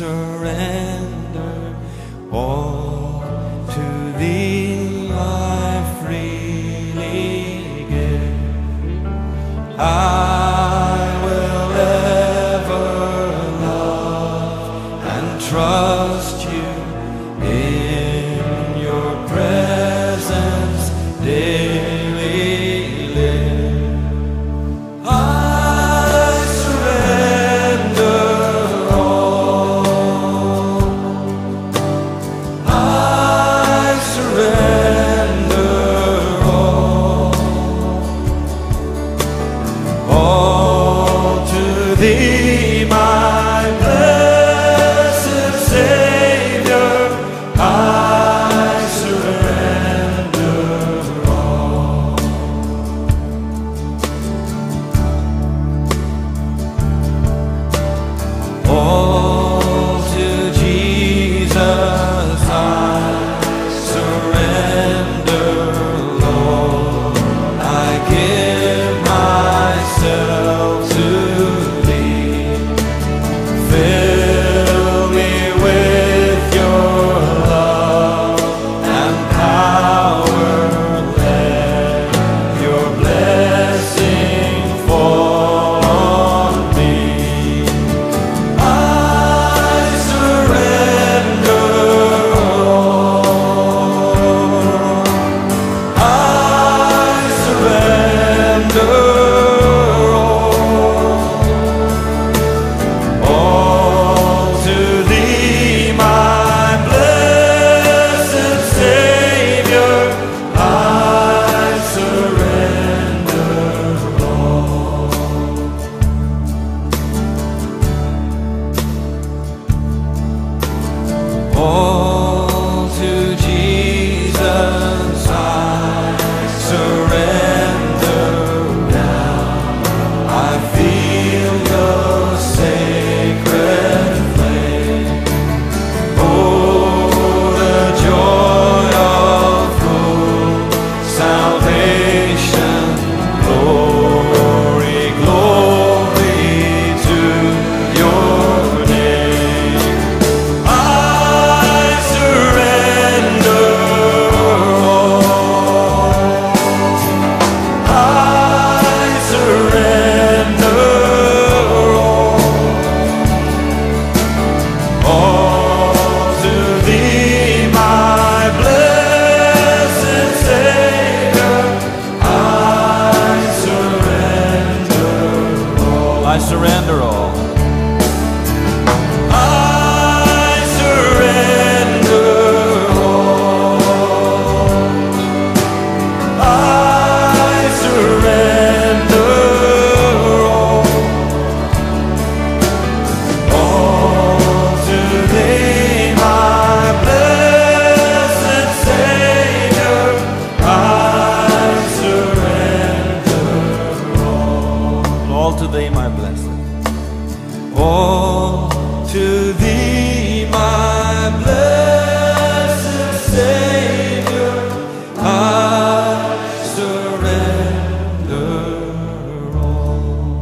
surrender all to Thee. I freely give. I will ever love and trust You in Your presence daily live. I surrender all. I surrender all to Thee, my blessed Savior. I surrender all. All to Jesus I surrender, Lord. I give myself to Thee. Fill me with Your love and power. Let Your blessing fall on me. I surrender all. I surrender all to Thee, my blessed Savior. I surrender all. All to Jesus I surrender now. I feel Your sacred flame. Oh, the joy of full salvation. Glory, glory to Your name. I surrender all. I surrender all to Thee, my blessed Savior. I surrender all. I surrender all. I surrender all. I surrender all to Thee, my blessed Savior. I surrender all to Thee, my blessed. All to Thee, my blessed Savior. I surrender all.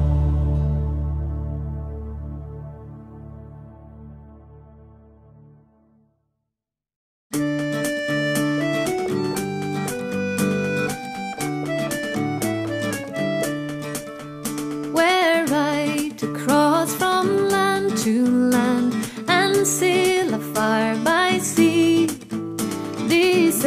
We're right across from land to land and sail afar by sea. This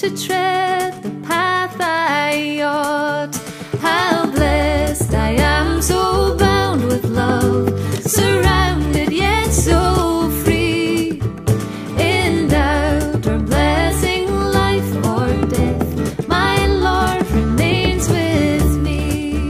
to tread the path I ought. How blessed I am, so bound with love, surrounded yet so free. In doubt or blessing, life or death, my Lord remains with me.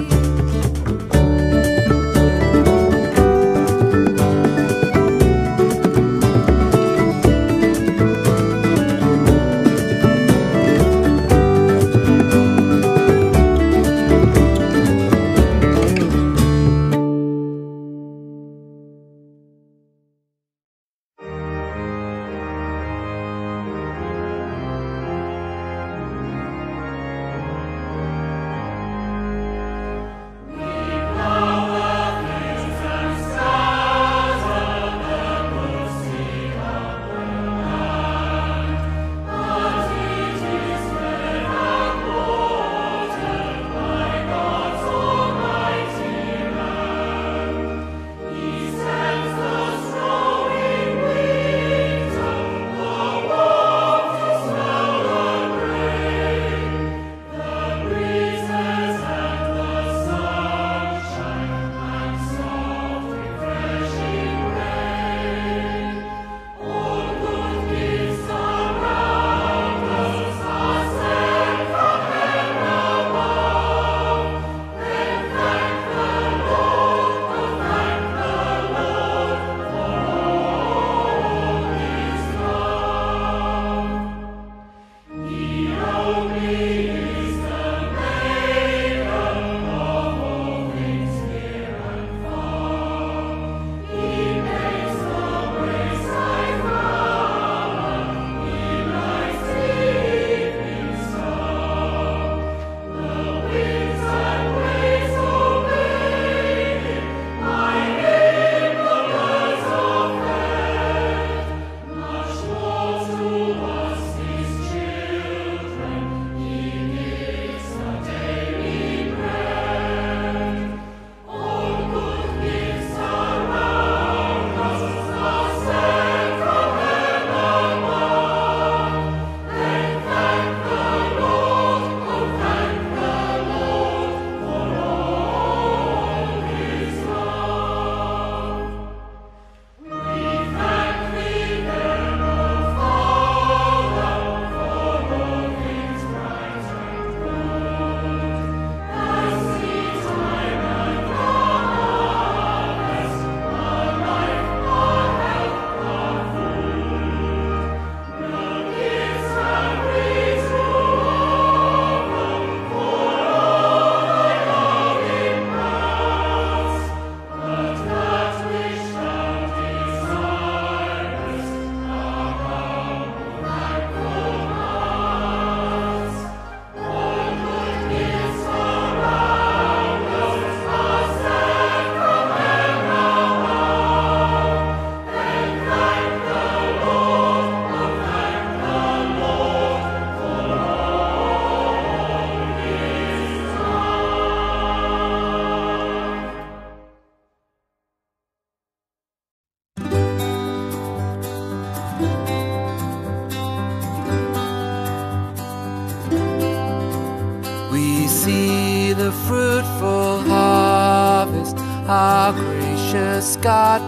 see the fruitful harvest our gracious God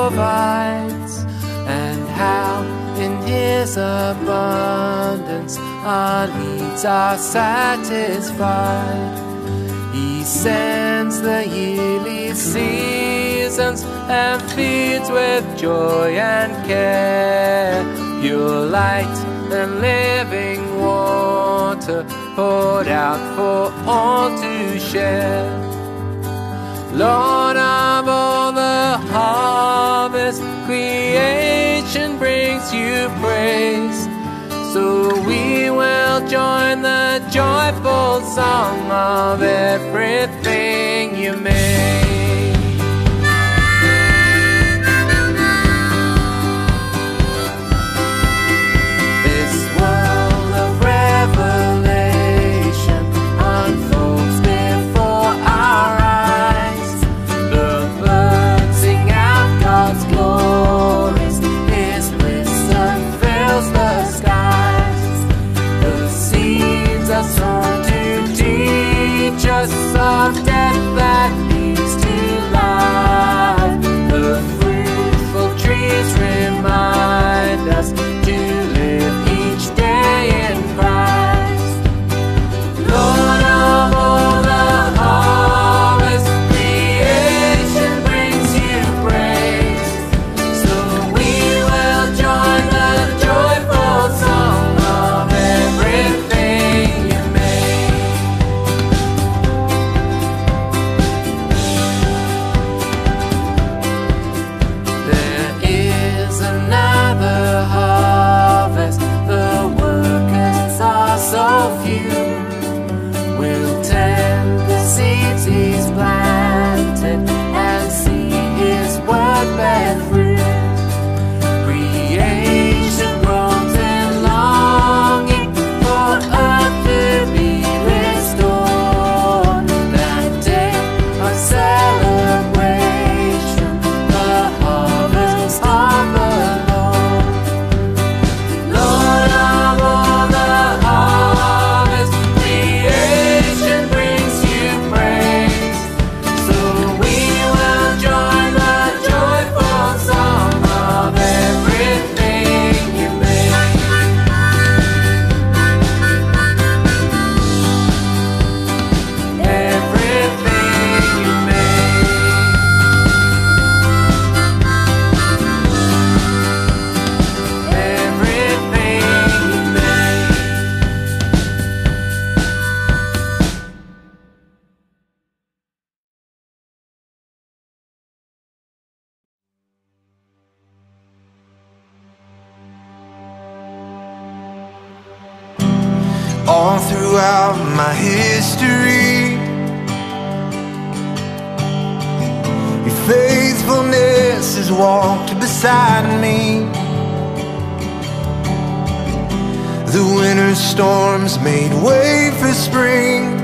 provides, and how in His abundance our needs are satisfied. He sends the yearly seasons and feeds with joy and care, pure light and living water poured out for all to share. Lord of all the harvest, creation brings you praise, so we will join the joyful song of everything you made. The all throughout my history. Your faithfulness has walked beside me. The winter storms made way for spring.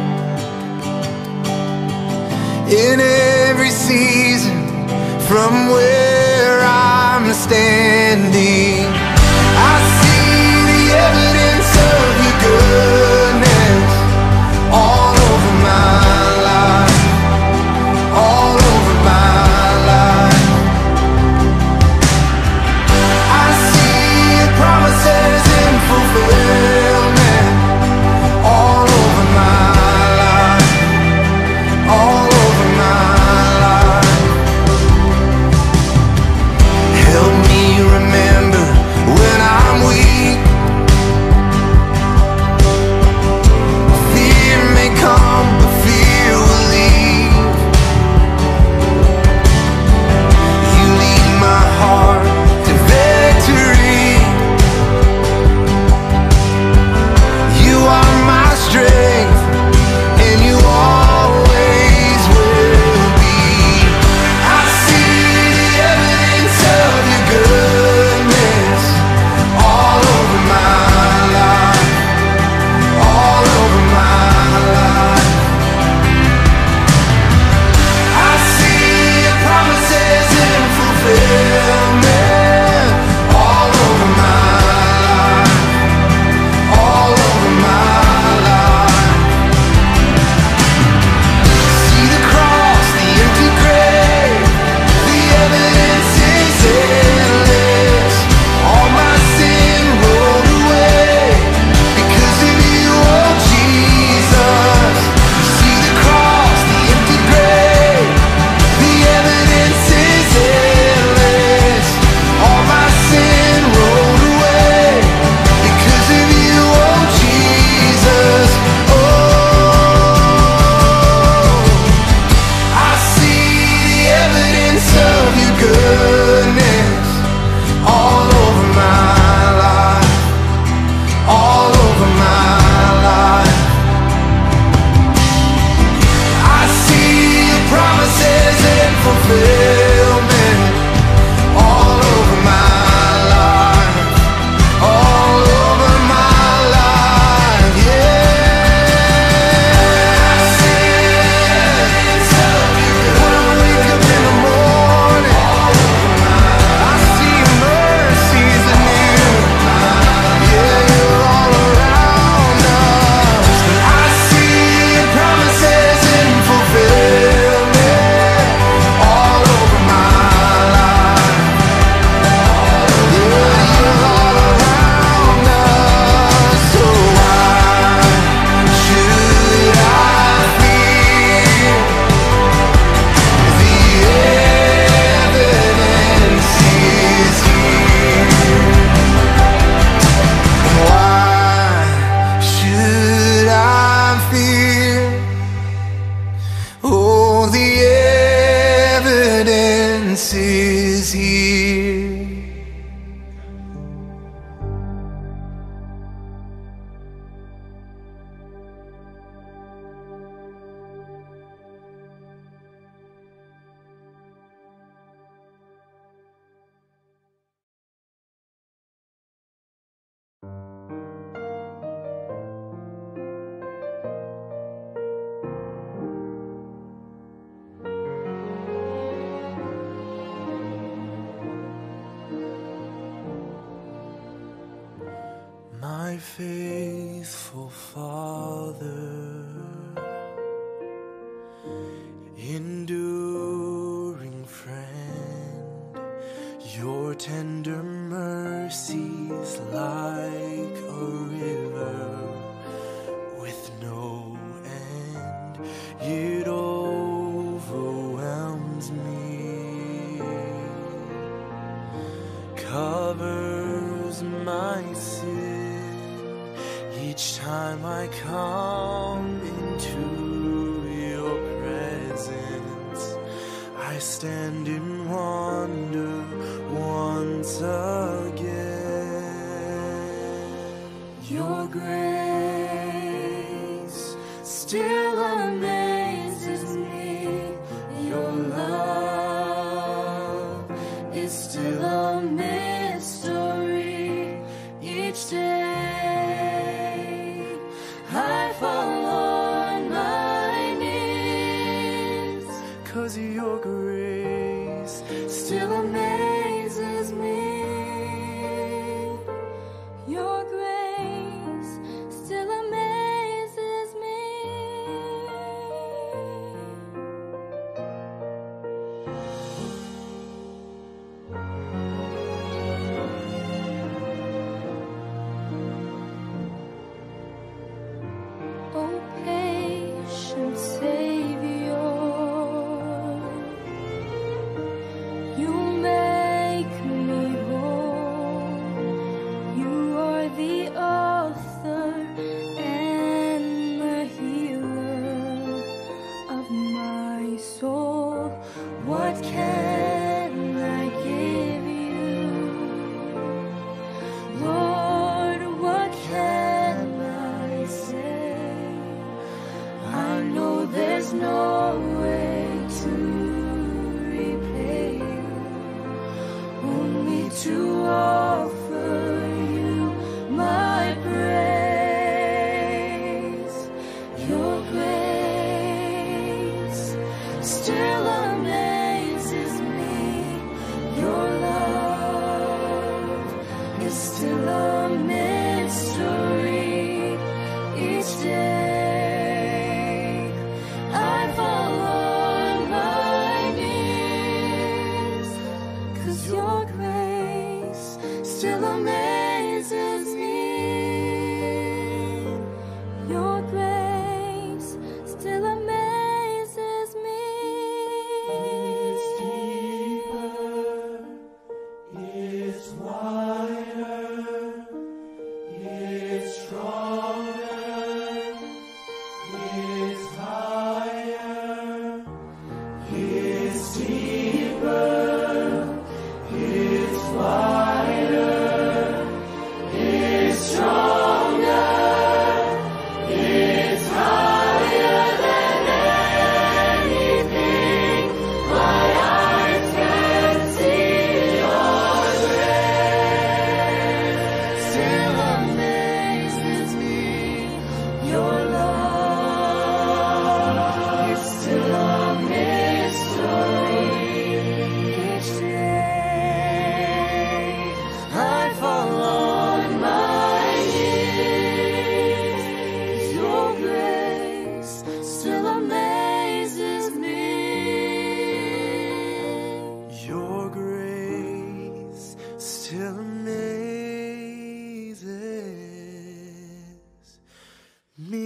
In every season, from where I'm standing, I see the evidence of your goodness all over my life, all over my life. I see your promises in fulfillment all over my life, all over my life. Help me remember when I'm weak. Fear may come, but fear will leave. You lead my heart to victory. You are my strength, and you always will be. I see the evidence of your goodness all over my life, all over my life. I see your promises in fulfillment all over my life, all over my life. See the cross, the empty grave, the evidence is endless. All my sin rolled away because of you, oh Jesus. See the cross, the empty grave, the evidence is endless. All my sin rolled away because of you, oh Jesus. I see the evidence of your goodness all over my life, all over my life. I see your promises in fulfillment all over my life, all over my life, yeah. I see the evidence of your when I wake up in the morning, I see your mercies anew. Yeah, you're all around us. I see your promises in fulfillment all over my life. Yeah, you're all around us. So why should I fear? The evidence is here. Why should I fear? Oh, the evidence is here. My faithful Father, enduring friend, your tender mercies like a river with no end. It overwhelms me, covers my sin each time I come into your presence. I stand in wonder once again. Your grace still amazes me. Your love is still a mystery. Each day I fall on my knees, 'cause your grace still amazes me. Your grace still amazes me. Oh, patient Savior, you make me whole. You are the author and the healer of my soul. What can I give you, Lord? What can I say? I know there's no way to repay you, only to offer you my praise. Your grace still amazes me. Your love is still a mystery. Each day I fall on my knees, 'cause your grace still amazes me. Your grace still amazes me. It's deeper, it's wider, it's stronger, it's higher. It's deeper, it's wider, it's stronger, it's higher than anything my eyes can see. Your grace still amazes me. Your love is still a mystery. Each day I fall on my knees, 'cause your grace still amazes me. Your grace still amazes me.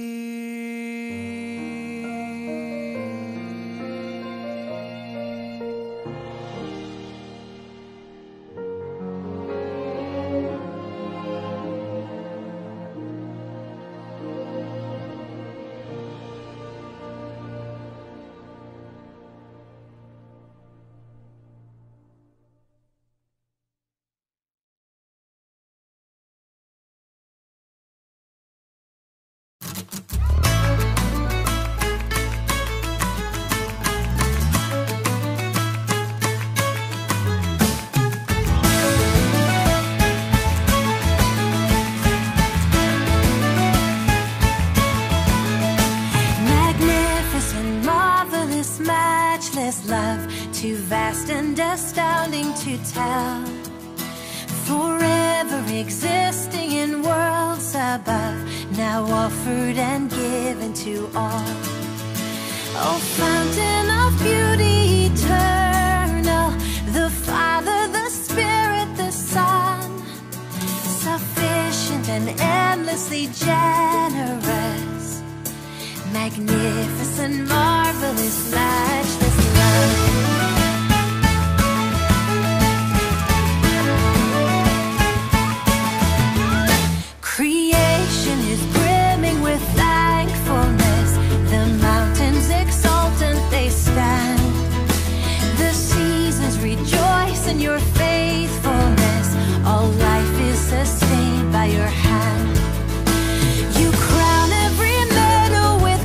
Magnificent, marvelous, matchless love, too vast and astounding to tell. Forever existing in worlds above, now offered and given to all. Oh, fountain of beauty eternal, the Father, the Spirit, the Son, sufficient and endlessly generous. Magnificent, marvelous, matchless love. Creation is brimming with thankfulness. The mountains exultant they stand. The seasons rejoice in your faithfulness. All life is sustained by your hand. You crown every meadow with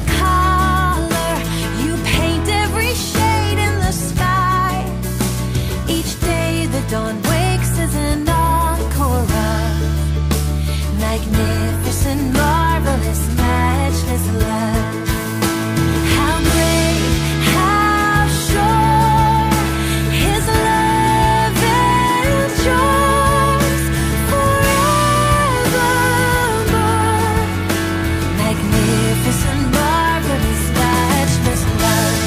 magnificent, marvelous, matchless love. How great, how sure His love endures forevermore. Magnificent, marvelous, matchless love.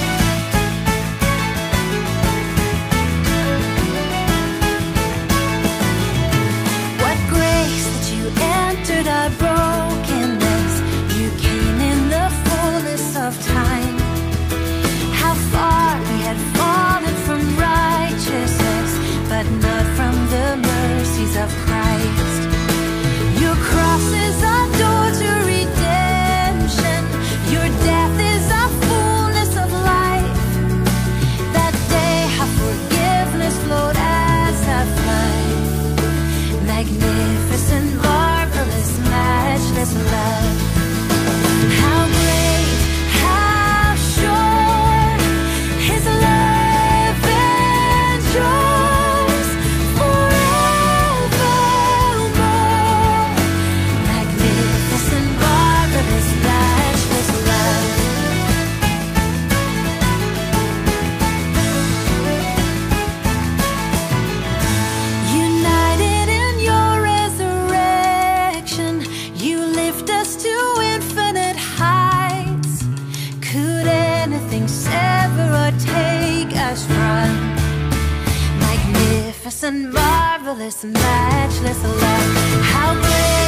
What grace that you entered our brokenness. You came in the fullness of time. How far we had fallen from righteousness, but not from the mercies of Christ. Your cross is our door to redemption. Your death is our fullness of life. That day how forgiveness flowed as a flood. Magnificent, marvelous, matchless love. How great, how sure His love endures forevermore. Magnificent, marvelous, matchless love. United in your resurrection, you lift us to infinite heights. Could anything sever or take us from magnificent, marvelous, matchless love? How great,